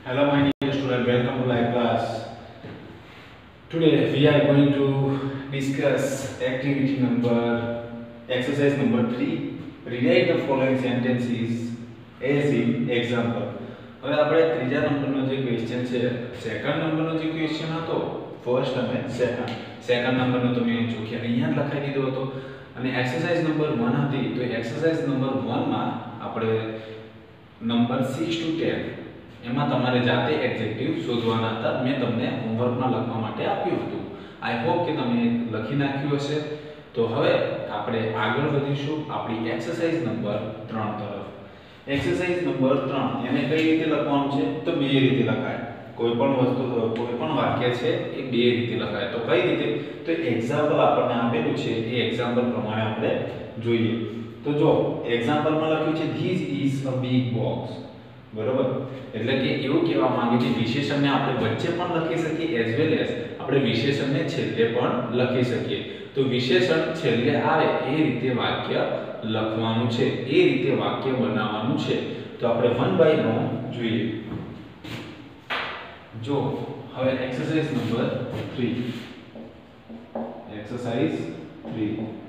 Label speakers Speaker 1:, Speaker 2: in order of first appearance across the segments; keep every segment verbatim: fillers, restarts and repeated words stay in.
Speaker 1: Hello, my dear student. Welcome to live class. Today we are going to discuss activity number exercise number three. Rewrite the following sentences as in example. હવે આપણે ત્રીજા નંબરનો જે question છે second નંબરનો જે question હતો first અને સેકન્ડ સેકન્ડ નંબરનો તો મેં જોખ્યા અહીંયા જ લખાઈ દીધો હતો અને એક્સરસાઇઝ નંબર one હતી તો એક્સરસાઇઝ નંબર one માં આપણે નંબર six to ten એમાં તમારે જાતે એડજેક્ટિવ શોધવાના હતા મેં તમને હોમવર્કમાં લખવા માટે આપ્યું હતું આઈ હોપ કે તમે લખી નાખ્યું હશે તો હવે આપણે આગળ વધીશું આપણી એક્સરસાઇઝ નંબર ત્રણ તરફ एक्सरसाइज नंबर ત્રણ એને કઈ રીતે લખવાનું છે તો બે રીતે લખાય કોઈ પણ વસ્તુ કોઈ પણ વાક્ય છે એ બે રીતે લખાય તો કઈ રીતે તો એક્ઝામ્પલ આપણને આપેલું છે એ એક્ઝામ્પલ પ્રમાણે આપણે જોઈએ તો જો એક્ઝામ્પલ માં લખ્યું છે this is a big box બરોબર એટલે કે એવું કહેવા માંગે છે વિશેષણને આપણે વચ્ચે પણ લખી શકીએ એઝ વેલ એઝ આપણે વિશેષણને છેલ્લે પણ લખી શકીએ તો વિશેષણ છેલ્લે આવે એ રીતે વાક્ય લખવાનું છે એ રીતે વાક્ય બનાવવાનું છે તો આપણે વન બાય વન જોઈએ જો હવે exercise number three exercise three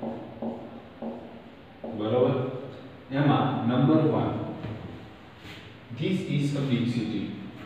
Speaker 1: બરોબર એમાં નંબર one This is a big city.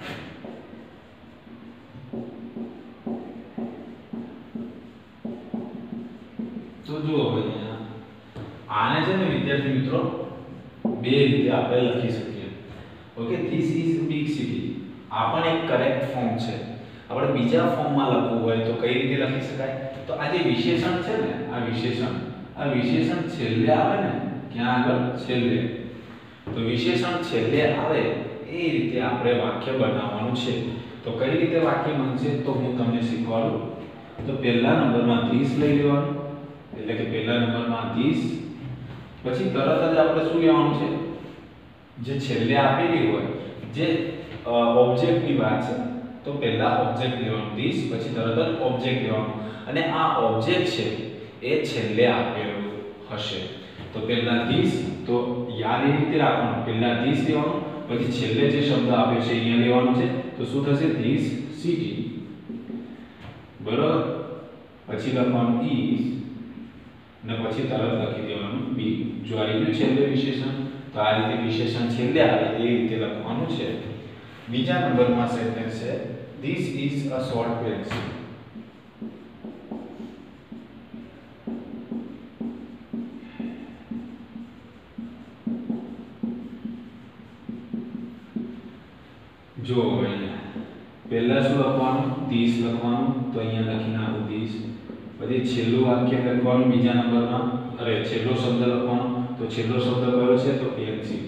Speaker 1: તો જો હવે આને છે ને વિદ્યાર્થી મિત્રો બે રીતે આપણે લખી શકીએ okay this is a big city આ પણ એક કરેક્ટ ફોર્મ છે આપણે બીજા ફોર્મમાં લખવું હોય તો કઈ રીતે લખી શકાય તો આ જે વિશેષણ છે ને આ વિશેષણ આ વિશેષણ છેલ્લે આવે ને ક્યાં આગળ છેલ્લે તો વિશેષણ છેલ્લે આવે એ રીતે આપણે વાક્ય બનાવવાનું છે તો કઈ રીતે વાક્ય બનશે તો હું તમને શીખવાડું તો પહેલા નંબરમાં this લઈ લેવાનું એટલે કે પહેલા નંબરમાં this પછી તરત જ આપણે શું લેવાનું છે જે છેલ્લે આપેલી હોય જે ઓબ્જેક્ટની વાત છે તો પહેલા ઓબ્જેક્ટ લેવાનું this પછી તરત જ ઓબ્જેક્ટ લેવાનું અને આ ઓબ્જેક્ટ છે એ છેલ્લે આપેલું હશે તો પહેલા this તો યાદ એ રીતે રાખવાનું પહેલા this લેવાનું પછી છેલ્લે જે શબ્દ આપ્યો છે અહીંયા લેવાનો છે તો શું થશે this city બરોબર પછી લખવાનું is ને પછી તરત લખી દેવાનું be જો આવી ગયું છેલ્લે વિશેષણ તો આ રીતે વિશેષણ છેલ્લે આવે એ રીતે લખવાનું છે બીજા નંબરમાં સેન્ટેન્સ છે this is a short pencil જો અહીંયા પહેલા શું લખવાનું this લખવાનું તો અહીંયા લખી નાખું this પછી છેલ્લું વાક્ય લખવાનું બીજા નંબરમાં અરે છેલ્લો શબ્દ લખવાનો તો છેલ્લો શબ્દ કયો છે તો pencil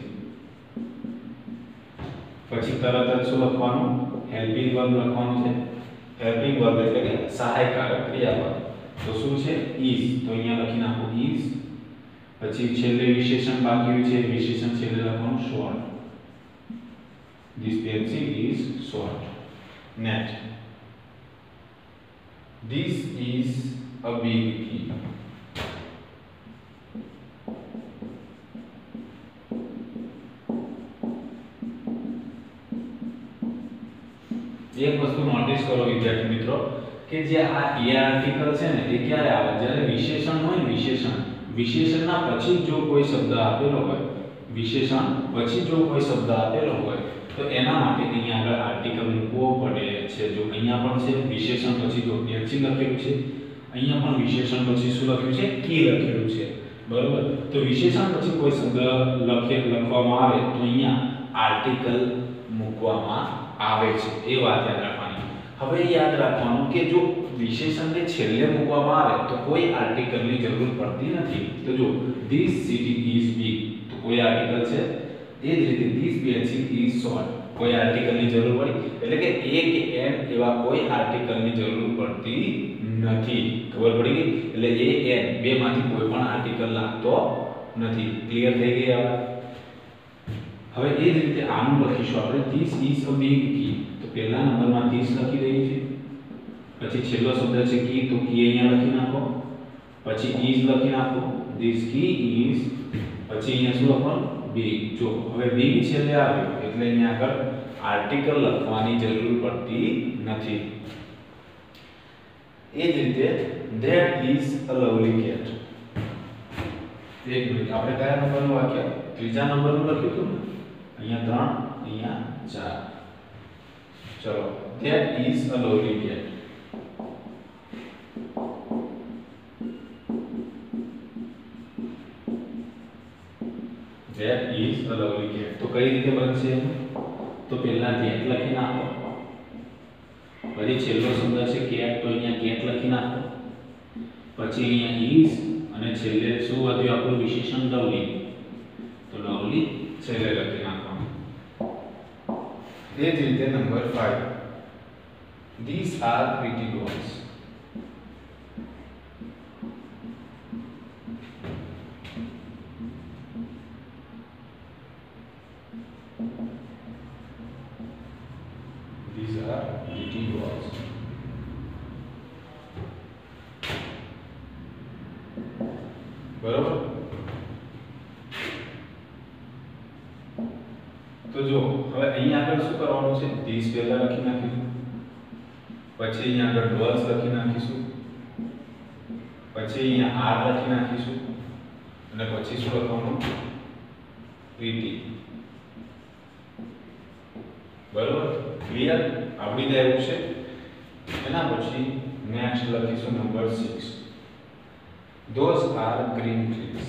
Speaker 1: પછી તરત જ શું લખવાનું હેલ્પિંગ વર્બ લખવાનું છે હેલ્પિંગ વર્બ એટલે કે સહાયકારક ક્રિયાપદ તો શું છે is તો અહીંયા લખી નાખું is પછી છેલ્લે વિશેષણ બાકી છે વિશેષણ છેલ્લે લખવાનું short This pencil is short. Next. This is a big key. એક વસ્તુ નોટિસ કરો વિદ્યાર્થી મિત્રો કે જે આ એ આર્ટિકલ છે ને એ ક્યારે આવે જ્યારે વિશેષણ હોય ને વિશેષણ વિશેષણના પછી જો કોઈ શબ્દ આપેલો હોય વિશેષણ પછી જો કોઈ શબ્દ આપેલો હોય તો એના માટે અહીંયા આગળ આર્ટિકલ મૂકવો પડે છે જો અહીંયા પણ છે વિશેષણ પછી જો પેન્સિલ લખેલું છે અહીંયા પણ વિશેષણ પછી શું લખ્યું છે કી લખેલું છે બરોબર તો વિશેષણ પછી કોઈ શબ્દ લખે લખવામાં આવે તો અહીંયા આર્ટિકલ મૂકવામાં આવે છે એ વાત યાદ રાખવાની હવે યાદ રાખવાનું કે જો વિશેષણને છેલ્લે મૂકવામાં આવે તો કોઈ આર્ટિકલની જરૂર પડતી નથી તો જો this city is big તો કોઈ આર્ટિકલ છે એ જ રીતે this pencil is short કોઈ આર્ટિકલની જરૂર પડી એટલે કે એ કે એન એવા કોઈ આર્ટિકલની જરૂર પડતી નથી ખબર પડી ગઈ એટલે એ એન બે માંથી કોઈ પણ આર્ટિકલ લાગતો નથી ક્લિયર થઈ ગઈ હવે હવે એ જ રીતે આનું લખીશું આપણે this is a big key તો પહેલા નંબરમાં this લખી દઈએ છીએ પછી છેલ્લો શબ્દ છે કી તો કી અહીંયા લખી નાખો પછી is લખી નાખો this key is પછી અહીંયા શું લખવાનું big જો હવે big છેલ્લે આવ્યું એટલે અહીંયા આગળ આર્ટિકલ લખવાની જરૂર પડતી નથી. એ જ રીતે that is a lovely cat. એક મિનિટ, આપણે કયા નંબરનું વાક્ય? ત્રીજા નંબરનું લખ્યું હતું ને? અહીંયા ત્રણ, અહીંયા ચાર. ચલો, that is a lovely cat. That is a lovely cat. તો કઈ રીતે બનશે? તો પહેલા that લખી નાખો, પછી છેલ્લો શબ્દ છે cat, તો અહીંયા cat લખી નાખો, પછી અહીંયા is અને છેલ્લે શું વધ્યું આપણું વિશેષણ lovely, તો lovely છેલ્લે લખી નાખવાનું. એ જ રીતે નંબર પાંચ, these are pretty dogs. These are pretty dogs. બરોબર? તો જો હવે અહીંયા આગળ શું કરવાનું છે? these પહેલા લખી નાખીશું, પછી અહીંયા આગળ dogs લખી નાખીશું, પછી અહીંયા are લખી નાખીશું, અને પછી શું લખવાનું? pretty. બરોબર? ક્લિયર? આવડી જાય એવું છે. એના પછી નેક્સ્ટ લખીશું number six, those are green trees.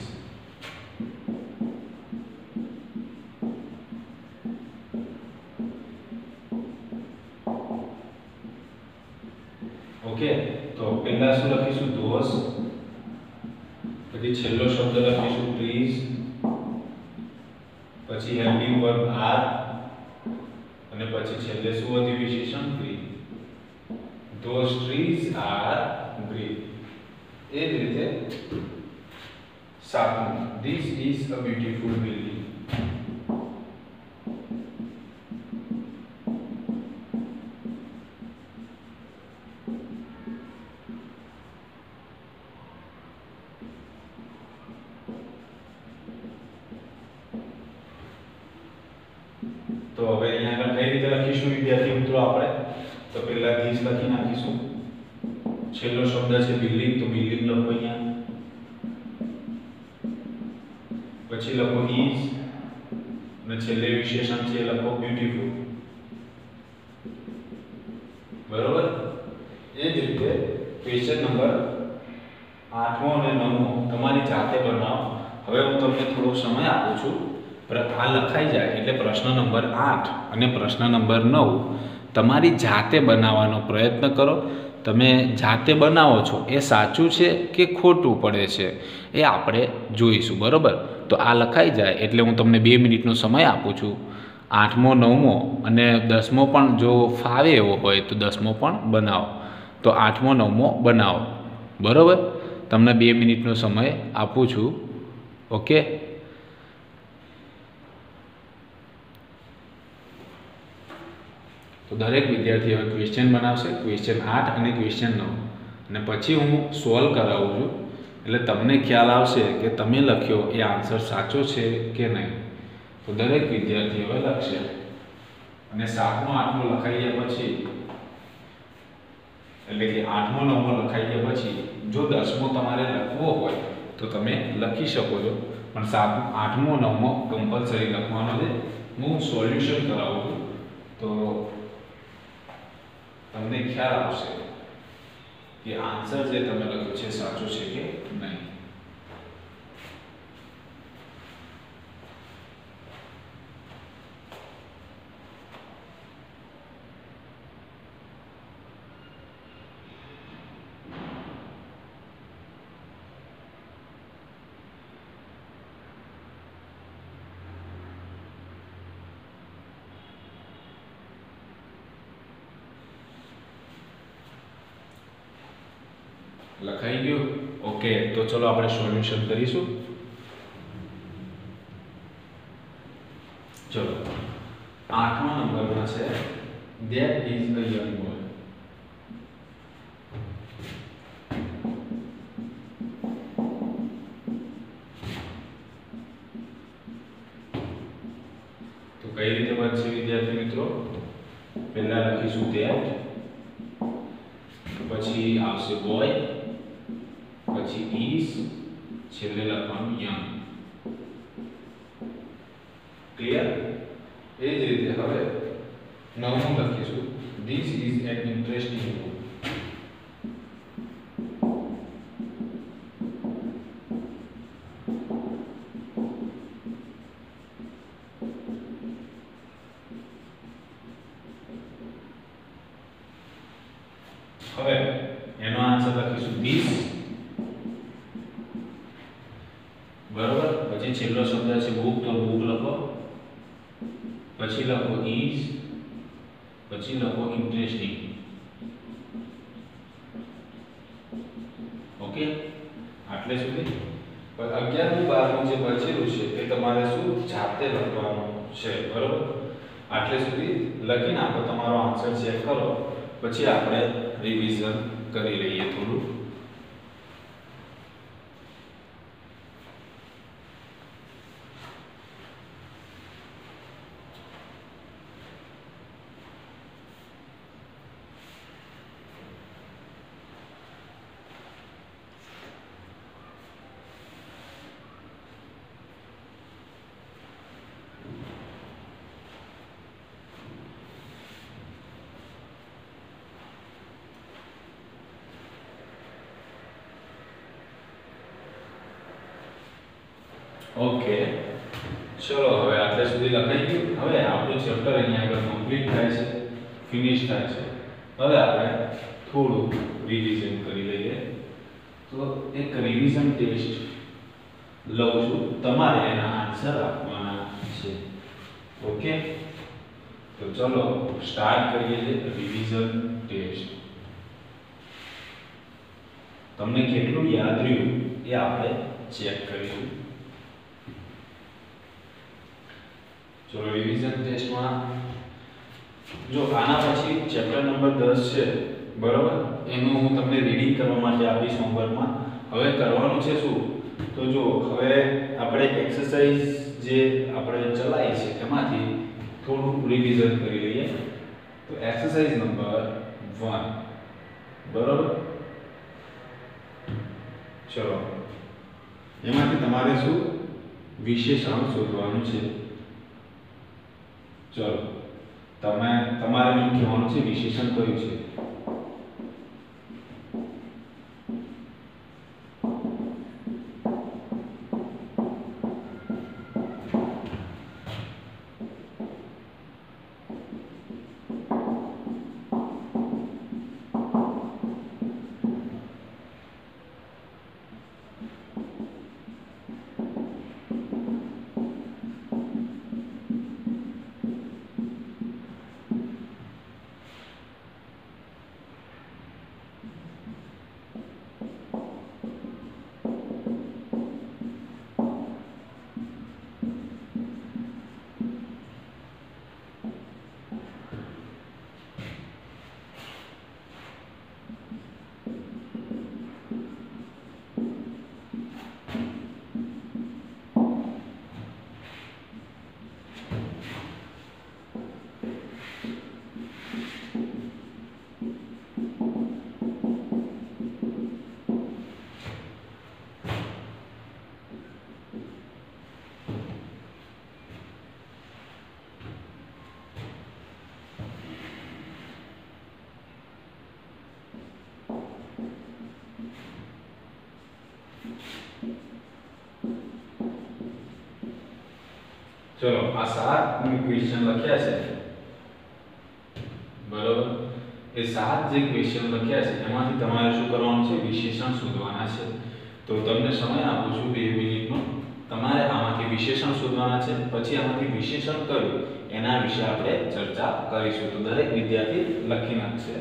Speaker 1: Okay, તો પહેલા શું લખીશું? those, પછી છેલ્લો શબ્દ લખીશું trees, પછી હેલ્પિંગ વર્બ are, અને પછી છેલ્લે શું વધ્યું વિશેષણ? green. those trees are green. એ જ રીતે સાતમું, this is a beautiful building. તો હવે અહીંયા આગળ કઈ રીતે લખીશું વિદ્યાર્થી મિત્રો? આપણે તો પહેલા this લખી નાખીશું, છેલ્લો શબ્દ છે બિલ્ડિંગ, તો બિલ્ડિંગ લખો અહીંયા, પછી લખો is, અને છેલ્લે વિશેષણ છે લખો બ્યુટીફુલ. બરોબર? એ જ રીતે ક્વેશ્ચન નંબર આઠમો અને નવમો તમારી જાતે બનાવો. હવે હું તમને થોડો સમય આપું છું, આ લખાઈ જાય એટલે પ્રશ્ન નંબર આઠ અને પ્રશ્ન નંબર નવ તમારી જાતે બનાવવાનો પ્રયત્ન કરો. તમે જાતે બનાવો છો એ સાચું છે કે ખોટું પડે છે એ આપણે જોઈશું. બરાબર? તો આ લખાઈ જાય એટલે હું તમને બે મિનિટનો સમય આપું છું. આઠમો, નવમો અને દસમો પણ જો ફાવે એવો હોય તો દસમો પણ બનાવો. તો આઠમો, નવમો બનાવો. બરાબર? તમને બે મિનિટનો સમય આપું છું. ઓકે? તો દરેક વિદ્યાર્થી હવે ક્વેશ્ચન બનાવશે, ક્વેશ્ચન આઠ અને ક્વેશ્ચન નવ, અને પછી હું સોલ્વ કરાવું છું એટલે તમને ખ્યાલ આવશે કે તમે લખ્યો એ આન્સર સાચો છે કે નહીં. તો દરેક વિદ્યાર્થી હવે લખશે, અને સાતમો આઠમો લખાઈ ગયા પછી, એટલે કે આઠમો નવમો લખાઈ ગયા પછી જો દસમો તમારે લખવો હોય તો તમે લખી શકો છો, પણ સાત આઠમો નવમો કમ્પલસરી લખવાનો છે. હું સોલ્યુશન કરાવું છું તો તમને ખ્યાલ આવશે કે આન્સર જે તમે લખ્યો છે સાચો છે કે નહીં. લખાઈ ગયું? ઓકે, તો ચલો આપણે સોલ્યુશન કરીશું. ચલો, આઠમા નંબરમાં છે that is a young boy. તો કઈ રીતે બનશે વિદ્યાર્થી મિત્રો? પહેલા લખીશું that, પછી આવશે boy, પછી is, છેલ્લે લખવાનું young. ક્લિયર? એ જ રીતે હવે નવમું લખીશું this is an interesting book. હવે એનો આન્સર લખીશું this, બરોબર. પછી છેલ્લો શબ્દ છે book, તો book લખો, પછી લખો is, પછી લખો interesting. ઓકે, આટલે સુધી. પણ અગિયારમું બારમું જે બચેલું છે એ તમારે શું જાતે લખવાનું છે, બરોબર. આટલે સુધી લખીને આપણે તમારો આન્સર ચેક કરો, પછી આપણે રિવિઝન કરી લઈએ થોડું. ઓકે, ચલો હવે આટલે સુધી લખાઈ ગયું. હવે આપણું ચેપ્ટર અહીંયા આગળ કમ્પ્લીટ થાય છે, ફિનિશ થાય છે. હવે આપણે થોડું રિવિઝન કરી લઈએ. તો એક રિવિઝન ટેસ્ટ લઉં છું, તમારે એના આન્સર આપવાના છે. ઓકે, તો ચલો સ્ટાર્ટ કરીએ રિવિઝન ટેસ્ટ. તમને કેટલું યાદ રહ્યું એ આપણે ચેક કરીશું. ચલો રિવિઝન ટેસ્ટમાં જો આના પછી ચેપ્ટર નંબર દસ છે, બરાબર, એનું હું તમને રીડિંગ કરવા માટે આપીશ હોમવર્કમાં. હવે કરવાનું છે શું, તો જો હવે આપણે એક્સરસાઇઝ જે આપણે ચલાવી છે એમાંથી થોડું રિવિઝન કરી લઈએ. તો એક્સરસાઇઝ નંબર વન, બરાબર. ચલો એમાંથી તમારે શું વિશેષણ શોધવાનું છે. ચલો તમે તમારે મને કહેવાનું છે વિશેષણ કયું છે. ચલો આ સાત ક્વેશ્ચન લખ્યા છે, બરોબર. એ સાત જે ક્વેશ્ચન લખ્યા છે એમાંથી તમારે શું કરવાનું છે, વિશેષણ શોધવાના છે. તો તમને સમય આપું છું બે મિનિટનો. તમારે આમાંથી વિશેષણ શોધવાના છે, પછી આમાંથી વિશેષણ કયું એના વિશે આપણે ચર્ચા કરીશું. તો દરેક વિદ્યાર્થી લખી નાખશે.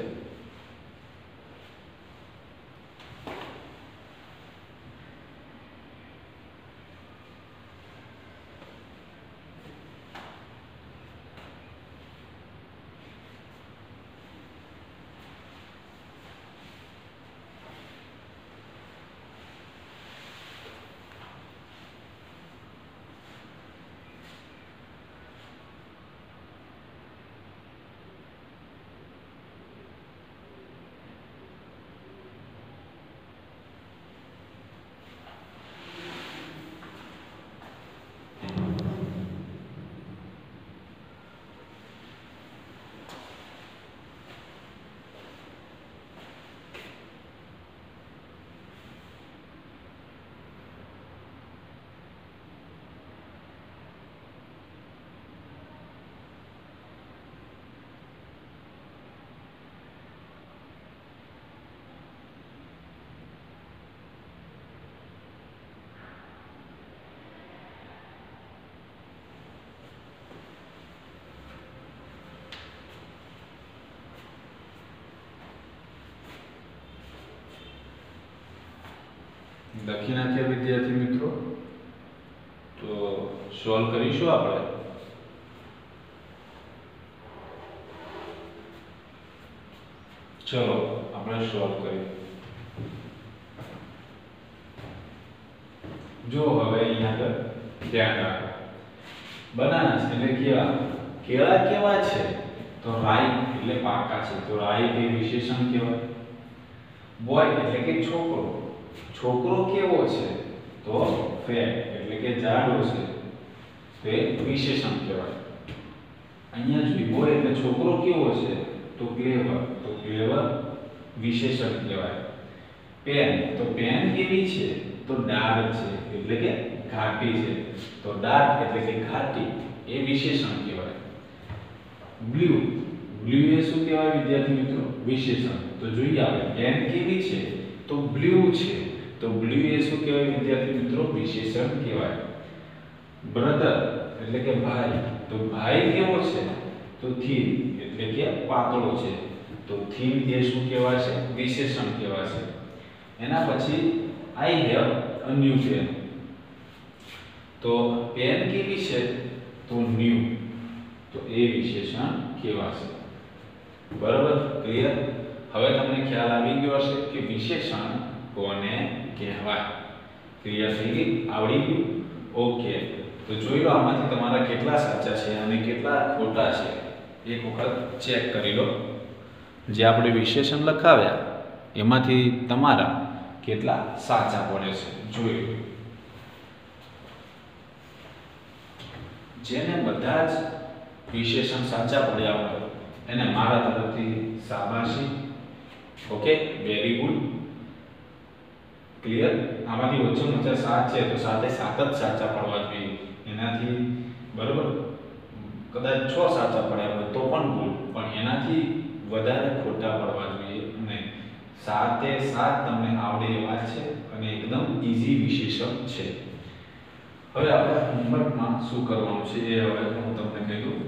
Speaker 1: લખી નાખ્યા વિદ્યાર્થી મિત્રો. તો સોલ્વ કરીશું આપણે. ચલો આપણે સોલ્વ કરીએ. જો હવે અહીંયા આગળ ધ્યાન રાખો. બનાના એટલે કેવા? કેળા કેવા છે? તો રાઈટ એટલે પાકા છે. તો રાઈટ એ વિશેષણ કહેવાય. બોય એટલે કે છોકરો. છોકરો કેવો છે? તો ફેટ એટલે કે જાડો છે. તે વિશેષણ કહેવાય. અહીંયા જોઈએ બોય એટલે છોકરો કેવો છે? તો ક્લેવર. તો ક્લેવર વિશેષણ કહેવાય. પેન તો પેન કેવી છે? તો ડાર્ક છે એટલે કે ઘાટી છે. તો ડાર્ક એટલે કે ઘાટી એ વિશેષણ કહેવાય. બ્લુ બ્લુ એ શું કહેવાય વિદ્યાર્થી મિત્રો? વિશેષણ. તો જોઈએ આપણે પેન કેવી છે? તો બ્લુ છે. તો બ્લુ એ શું કહેવાય વિદ્યાર્થી મિત્રો? વિશેષણ કહેવાય. બ્રધર એટલે કે ભાઈ. તો ભાઈ કેવો છે? તો થીન એટલે કે પાતળો છે. તો થીન એ શું કહેવાય છે? વિશેષણ કહેવાય છે. એના પછી I have a new pen. તો પેન કેવી છે? તો ન્યુ. તો એ વિશેષણ કહેવાશે. બરાબર? ક્લિયર? હવે તમને ખ્યાલ આવી ગયો હશે કે વિશેષણ કોને કહેવાય. ક્લિયર થઈ ગઈ? આવડી ગયું? ઓકે. તો જોઈ લો આમાંથી તમારા કેટલા સાચા છે અને કેટલા ખોટા છે. એક વખત ચેક કરી લો. જે આપણે વિશેષણ લખાવ્યા એમાંથી તમારા કેટલા સાચા પડે છે જોઈ લો. જેને બધા જ વિશેષણ સાચા પડ્યા હોય એને મારા તરફથી શાબાશી. Okay, very good. ક્લિયર? આમાંથી ઓછામાં ઓછા સાત છે તો સાતે સાત જ સાચા પડવા જોઈએ. એનાથી બરોબર કદાચ છ સાચા પડ્યા હોય તો પણ ભૂલ, પણ એનાથી વધારે ખોટા પડવા જોઈએ નહીં. સાતે સાત તમને આવડે એવા છે અને એકદમ ઈઝી વિશેષણ છે. હવે આપણે હોમવર્કમાં શું કરવાનું છે એ હવે હું તમને કહી દઉં.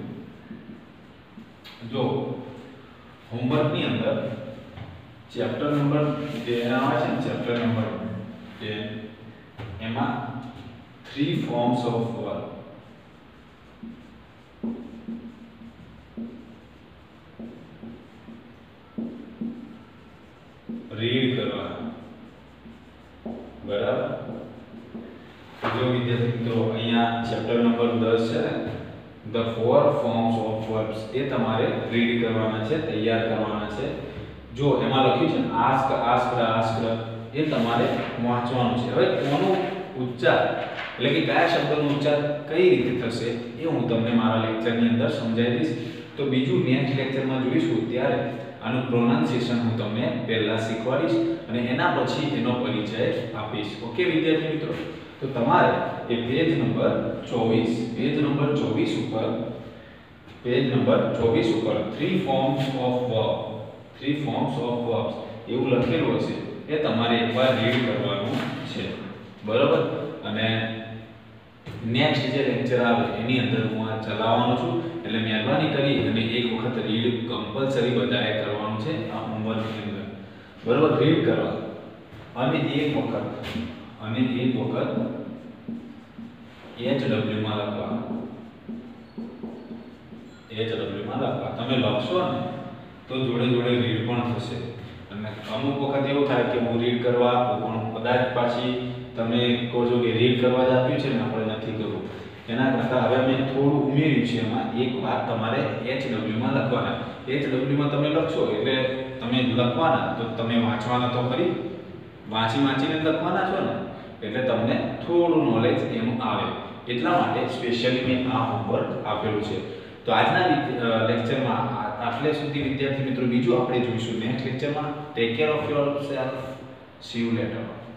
Speaker 1: જો હોમવર્કની અંદર ચેપ્ટર નંબર જે આવે છે ને ચેપ્ટર નંબર ટેન એમાં three forms of verb read કરવાના. બરાબર? જો વિદ્યાર્થી મિત્રો અહીંયા ચેપ્ટર નંબર દસ છે ને the four forms of verbs એ તમારે રીડ કરવાના છે, તૈયાર કરવાના છે. જો એમાં લખ્યું છે આસ્ક આસ્ક આસ્ક એ તમારે વાંચવાનું છે. હવે કોનો ઉચ્ચાર એટલે કે કયા શબ્દનો ઉચ્ચાર કઈ રીતે થશે એ હું તમને મારા લેક્ચરની અંદર સમજાવી દઈશ. તો બીજું નેક્સ્ટ લેક્ચરમાં જોઈશું ત્યારે આનું પ્રોનાઉન્સિએશન હું તમને પહેલા શીખવાડીશ અને એના પછી એનો પરિચય આપીશ. ઓકે વિદ્યાર્થી મિત્રો? તો તમારે એ પેજ નંબર ચોવીસ પેજ નંબર ચોવીસ ઉપર પેજ નંબર ચોવીસ ઉપર three forms of verb three forms of verbs એવું લખેલું હશે એ તમારે એકવાર રીડ કરવાનું છે. બરાબર? અને નેક્સ્ટ જે લેક્ચર આવે એની અંદર હું આ ચલાવવાનો છું એટલે મહેરબાની કરી અને એક વખત રીડ કમ્પલસરી બધાએ કરવાનું છે આ હોમવર્કની અંદર. બરાબર? રીડ કરવા અને એક વખત અને એક વખત એચ ડબલ્યુ માં લખવા એચ ડબલ્યુ માં લખવા. તમે લખશો ને તો જોડે જોડે રીડ પણ થશે. અને અમુક વખત એવું થાય કે હું રીડ કરવા આપું પણ કદાચ પાછી તમે કહો છો કે રીડ કરવા જ આપ્યું છે ને આપણે નથી કરવું. એના કરતાં હવે મેં થોડું ઉમેર્યું છે એમાં એક વાત તમારે એચ ડબલ્યુ માં લખવાના. એચ ડબલ્યુ માં તમે લખશો એટલે તમે લખવાના તો તમે વાંચવાના તો ખરી, વાંચી વાંચીને લખવાના છો ને એટલે તમને થોડું નોલેજ એનું આવે. એટલા માટે સ્પેશિયલી મેં આ હોમવર્ક આપેલું છે. તો આજના લેક્ચરમાં આટલે સુધી વિદ્યાર્થી મિત્રો. બીજું આપણે જોઈશું નેક્સ્ટ લેક્ચરમાં. Take care of yourself. See you letter.